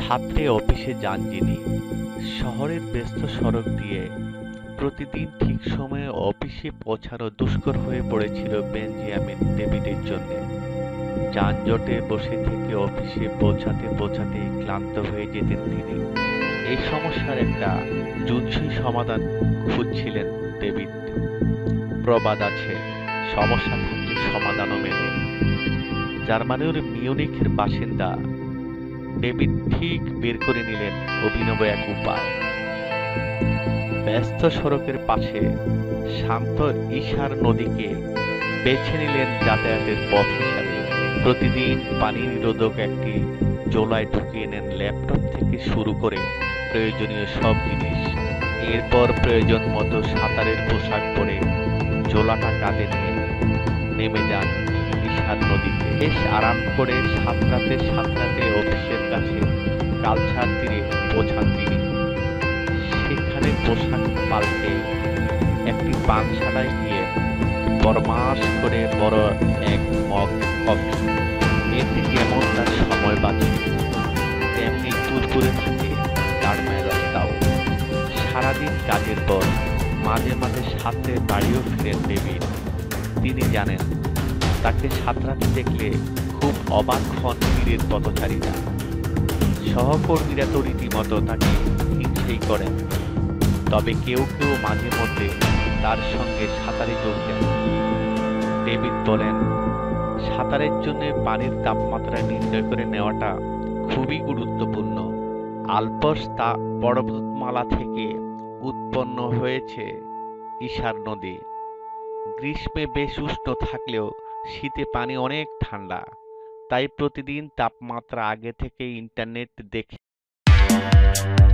ছাত্রে অফিসে যান যিনি শহরের ব্যস্ত সড়ক দিয়ে প্রতিদিন ঠিক সময়ে অফিসে পৌঁছানো দুষ্কর হয়ে পড়েছিল বেঞ্জামিন ডেভিডের জন্য। যানজটে বসে থেকে অফিসে পৌঁছাতে পৌঁছাতে ক্লান্ত হয়ে যেতেন তিনি। এই সমস্যার একটা জুৎসই সমাধান খুঁজছিলেন ডেভিড। প্রবাদ আছে, সমস্যা থাকলে সমাধানও মেলে। জার্মানির মিউনিখের বাসিন্দা ডেভিড ঠিক বের করে নিলেন অভিনব এক উপায়। ব্যস্ত সড়কের পাশে শান্ত ইশার নদীকে বেছে নিলেন যাতায়াতের পথ হিসাবে। প্রতিদিন পানি নিরোধক একটি জোলায় ঢুকিয়ে নেন ল্যাপটপ থেকে শুরু করে প্রয়োজনীয় সব জিনিস। এরপর প্রয়োজন মতো সাঁতারের পোশাক পরে জোলাটা কাঁধে নিয়ে নেমে যান ইশার নদীতে। বেশ আরাম করে সাঁতরাতে সাঁতরাতে অফিসের কাছে কালছার তীরে পৌঁছান তিনি। সেখানে পোশাক পাল্টে একটি পানশালায় গিয়ে বরমাস করে বড় এক মগ কফি। এতে যেমন তার সময় বাঁচে, তেমনি তুলতুলে থাকে তার মেজাজটাও। সারাদিন কাজের পর মাঝে মাঝে সাঁতরে বাড়িও ফিরেন ডেভিড। তিনি জানেন, তাকে সাঁতরাতে দেখলে খুব অবাক হন তীরের পথচারীরা। সহকর্মীরা তো রীতিমতো তাকে হিংসেই করেন। তবে কেউ কেউ মাঝে মধ্যে তার সঙ্গে সাঁতারে যোগ দেন। ডেভিড বলেন, সাঁতারের জন্য পানির তাপমাত্রা নির্ণয় করে নেওয়াটা খুবই গুরুত্বপূর্ণ। আল্পস পর্বতমালা থেকে উৎপন্ন হয়েছে ইশার নদী। গ্রীষ্মে বেশ উষ্ণ থাকলেও শীতে পানি অনেক ঠান্ডা। তাই প্রতিদিন তাপমাত্রা আগে থেকে ইন্টারনেট দেখে